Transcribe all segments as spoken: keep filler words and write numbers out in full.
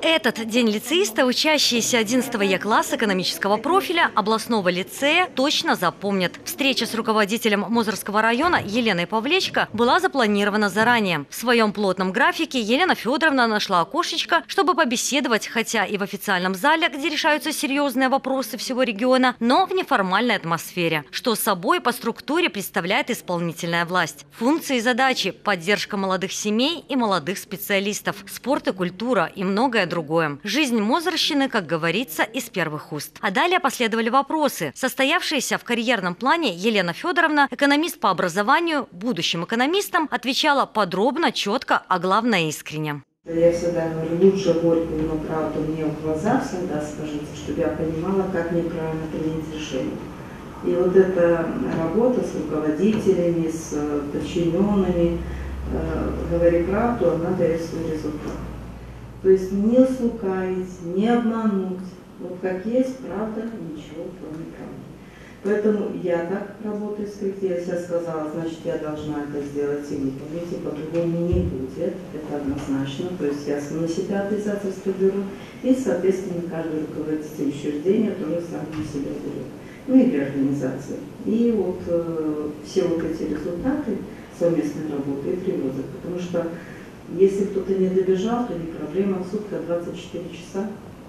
Этот день лицеиста учащиеся одиннадцатого Е класса экономического профиля областного лицея точно запомнят. Встреча с руководителем Мозырского района Еленой Павлечко была запланирована заранее. В своем плотном графике Елена Федоровна нашла окошечко, чтобы побеседовать, хотя и в официальном зале, где решаются серьезные вопросы всего региона, но в неформальной атмосфере. Что собой по структуре представляет исполнительная власть. Функции и задачи – поддержка молодых семей и молодых специалистов, спорт и культура и многое другое. Жизнь Мозырщины, как говорится, из первых уст. А далее последовали вопросы. Состоявшаяся в карьерном плане Елена Федоровна, экономист по образованию, будущим экономистам, отвечала подробно, четко, а главное искренне. Я всегда говорю, лучше горькую, но правду мне в глаза всегда скажите, чтобы я понимала, как мне правильно принять решение. И вот эта работа с руководителями, с подчиненными, э, говори правду, она дает свой результат. То есть не слукавить, не обмануть. Вот как есть, правда, ничего кроме правды. Поэтому я так работаю с коллективом. Я себе сказала, значит, я должна это сделать и выполнить, и по-другому не будет. Это однозначно. То есть я на себя обязательства беру, и, соответственно, каждый руководитель учреждения тоже сам на себя берет. Ну или организации. И вот э, все вот эти результаты совместной работы и приводят. Потому что если кто-то не добежал, то не проблема. Сутка двадцать четыре часа.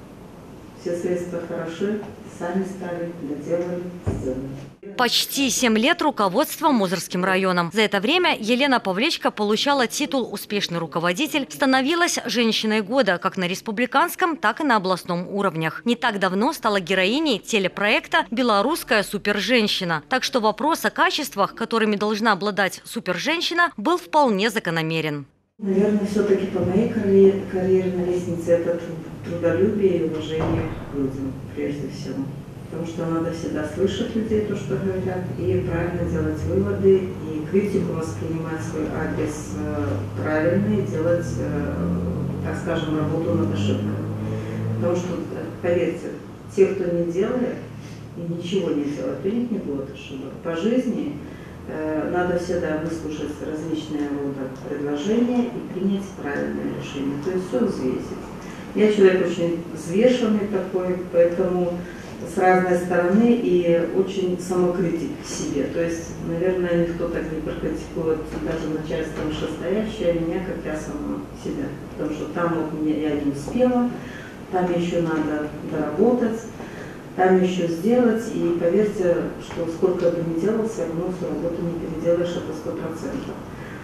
Все средства хороши, сами стали, доделали, сделали. Почти семь лет руководства Мозырским районом. За это время Елена Павлечко получала титул «Успешный руководитель», становилась женщиной года как на республиканском, так и на областном уровнях. Не так давно стала героиней телепроекта «Белорусская суперженщина». Так что вопрос о качествах, которыми должна обладать суперженщина, был вполне закономерен. Наверное, все-таки по моей карьерной лестнице это трудолюбие и уважение к людям, прежде всего. Потому что надо всегда слышать людей, то, что говорят, и правильно делать выводы, и критику воспринимать свой адрес э, правильно, и делать, э, так скажем, работу над ошибкой. Потому что, поверьте, те, кто не делает и ничего не делает, у них не будет ошибок. По жизни э, надо всегда выслушать различные рода предложения и принять правильное решение. То есть все взвесить. Я человек очень взвешенный такой, поэтому с разной стороны и очень самокритик к себе. То есть, наверное, никто так не прокритикует даже начальство вышестоящее меня, как я сама себя. Потому что там вот меня я не успела, там еще надо доработать, там еще сделать. И поверьте, что сколько бы ни делал, все равно всю работу не переделаешь, это сто процентов.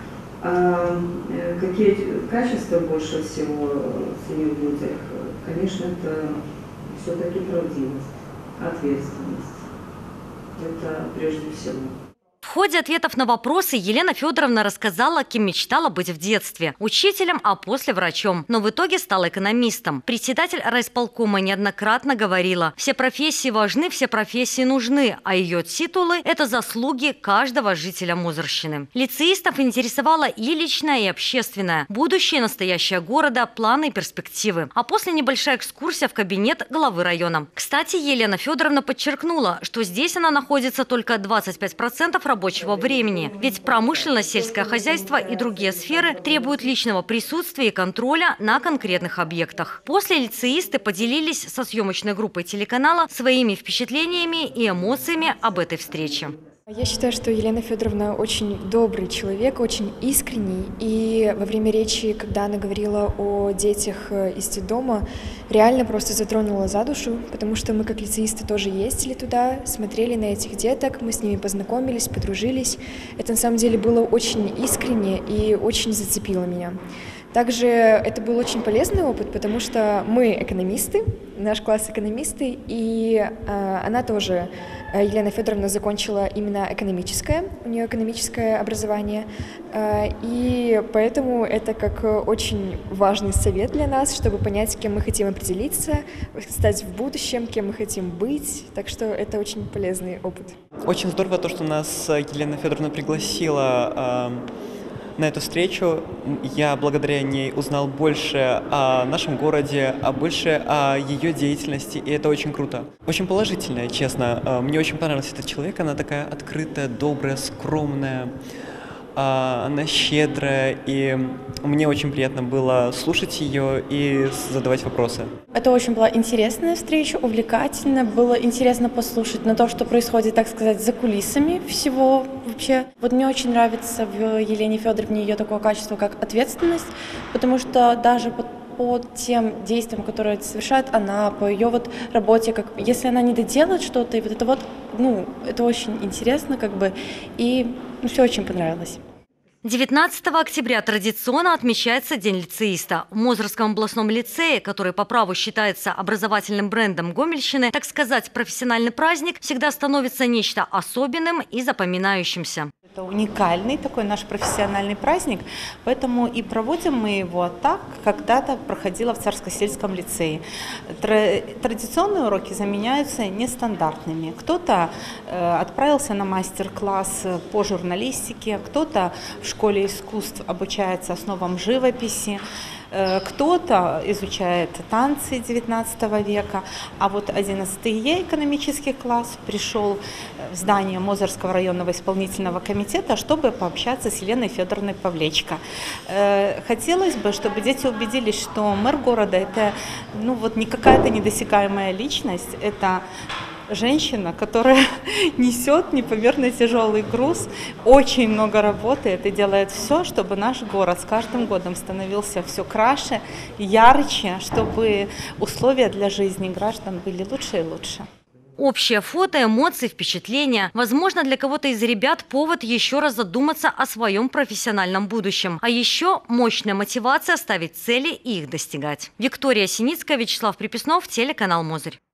А какие качества больше всего ценю в людях? Конечно, это все-таки правдивость, ответственность. Это прежде всего. В ходе ответов на вопросы Елена Федоровна рассказала, кем мечтала быть в детстве – учителем, а после врачом. Но в итоге стала экономистом. Председатель райисполкома неоднократно говорила: все профессии важны, все профессии нужны, а ее титулы – это заслуги каждого жителя Мозырщины. Лицеистов интересовало и личное, и общественное, будущее и настоящее города, планы и перспективы. А после небольшая экскурсия в кабинет главы района. Кстати, Елена Федоровна подчеркнула, что здесь она находится только двадцать пять процентов рабочего времени. Ведь промышленность, сельское хозяйство и другие сферы требуют личного присутствия и контроля на конкретных объектах. После лицеисты поделились со съемочной группой телеканала своими впечатлениями и эмоциями об этой встрече. Я считаю, что Елена Федоровна очень добрый человек, очень искренний. И во время речи, когда она говорила о детях из детдома, реально просто затронула за душу, потому что мы, как лицеисты, тоже ездили туда, смотрели на этих деток, мы с ними познакомились, подружились. Это на самом деле было очень искренне и очень зацепило меня. Также это был очень полезный опыт, потому что мы экономисты, наш класс экономисты, и э, она тоже, Елена Федоровна, закончила именно экономическое, у нее экономическое образование, э, и поэтому это как очень важный совет для нас, чтобы понять, кем мы хотим определиться, стать в будущем, кем мы хотим быть, так что это очень полезный опыт. Очень здорово то, что нас Елена Федоровна пригласила э, на эту встречу. Я благодаря ней узнал больше о нашем городе, а больше о ее деятельности, и это очень круто. Очень положительно, честно. Мне очень понравился этот человек, она такая открытая, добрая, скромная. а, она щедрая, и мне очень приятно было слушать ее и задавать вопросы. Это очень была интересная встреча, увлекательная. Было интересно послушать на то, что происходит, так сказать, за кулисами всего вообще. Вот мне очень нравится в Елене Федоровне ее такое качество, как ответственность, потому что даже по, по тем действиям, которые совершает она, по ее вот работе, как если она не доделает что-то, и вот это вот, ну, это очень интересно, как бы, и ну, все очень понравилось. девятнадцатого октября традиционно отмечается День лицеиста. В Мозырском областном лицее, который по праву считается образовательным брендом Гомельщины, так сказать, профессиональный праздник всегда становится нечто особенным и запоминающимся. Это уникальный такой наш профессиональный праздник, поэтому и проводим мы его так, как когда-то проходило в Царско-сельском лицее. Традиционные уроки заменяются нестандартными. Кто-то э, отправился на мастер-класс по журналистике, кто-то в школе искусств обучается основам живописи, э, кто-то изучает танцы девятнадцатого века, а вот одиннадцатый Е экономический класс пришел в здание Мозырского районного исполнительного комитета, чтобы пообщаться с Еленой Федоровной Павлечко. Э, хотелось бы, чтобы дети убедились, что мэр города – это ну, вот не какая-то недосягаемая личность, это женщина, которая несет непомерно тяжелый груз, очень много работает и делает все, чтобы наш город с каждым годом становился все краше, ярче, чтобы условия для жизни граждан были лучше и лучше. Общее фото, эмоции, впечатления. Возможно, для кого-то из ребят повод еще раз задуматься о своем профессиональном будущем. А еще мощная мотивация ставить цели и их достигать. Виктория Синицкая, Вячеслав Приписнов, телеканал Мозырь.